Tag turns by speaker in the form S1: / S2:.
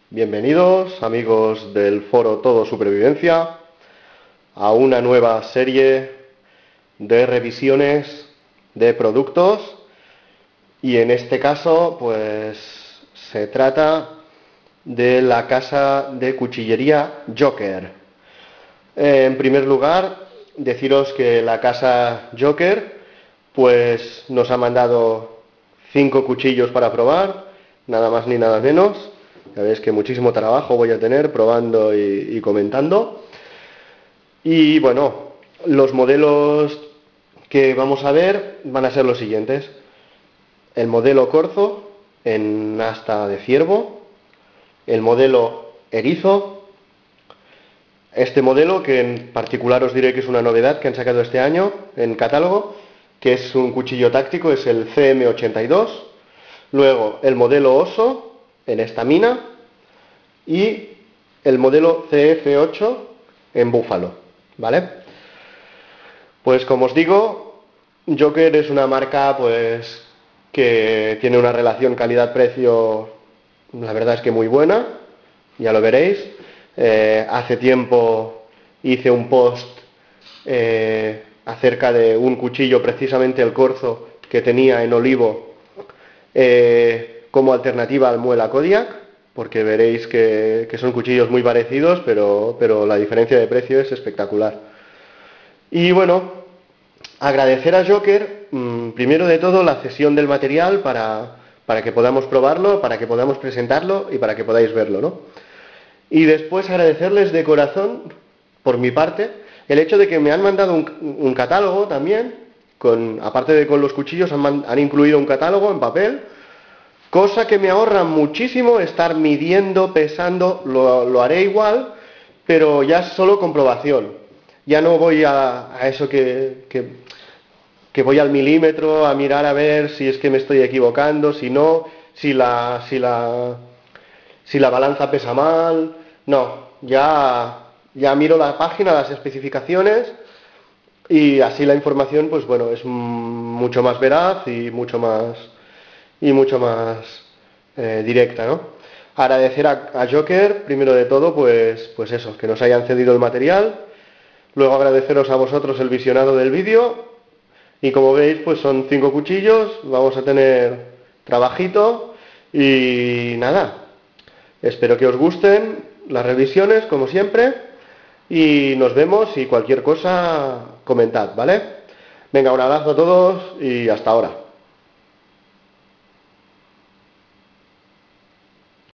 S1: Bienvenidos, amigos del foro Todo Supervivencia, a una nueva serie de revisiones de productos y en este caso pues se trata de la casa de cuchillería Joker. En primer lugar, deciros que la casa Joker pues nos ha mandado 5 cuchillos para probar, nada más ni nada menos. Ya veis que muchísimo trabajo voy a tener probando y comentando. Y bueno, los modelos que vamos a ver van a ser los siguientes. El modelo Corzo en asta de ciervo, el modelo Erizo, este modelo que en particular os diré que es una novedad que han sacado este año en catálogo, que es un cuchillo táctico, es el CM82, luego el modelo Oso en estamina y el modelo CF8 en búfalo, ¿vale? Pues como os digo, Joker es una marca pues que tiene una relación calidad-precio, la verdad es que muy buena, ya lo veréis. Hace tiempo hice un post acerca de un cuchillo, precisamente el Corzo, que tenía en olivo como alternativa al muela Kodiak, porque veréis que son cuchillos muy parecidos, pero la diferencia de precio es espectacular. Y bueno, agradecer a Joker, primero de todo, la cesión del material para que podamos probarlo, para que podamos presentarlo y para que podáis verlo, ¿no? Y después agradecerles de corazón, por mi parte, el hecho de que me han mandado un catálogo también, aparte de con los cuchillos, han incluido un catálogo en papel, cosa que me ahorra muchísimo estar midiendo, pesando, lo haré igual, pero ya es solo comprobación. Ya no voy a eso que voy al milímetro a mirar a ver si es que me estoy equivocando, si no, si la balanza pesa mal. No, ya miro la página, las especificaciones y así la información, pues bueno, es mucho más veraz y mucho más directa, ¿no? Agradecer a Joker, primero de todo, pues eso, que nos hayan cedido el material. Luego agradeceros a vosotros el visionado del vídeo. Y como veis, pues son 5 cuchillos, vamos a tener trabajito y nada. Espero que os gusten las revisiones, como siempre, y nos vemos y cualquier cosa comentad, ¿vale? Venga, un abrazo a todos y hasta ahora.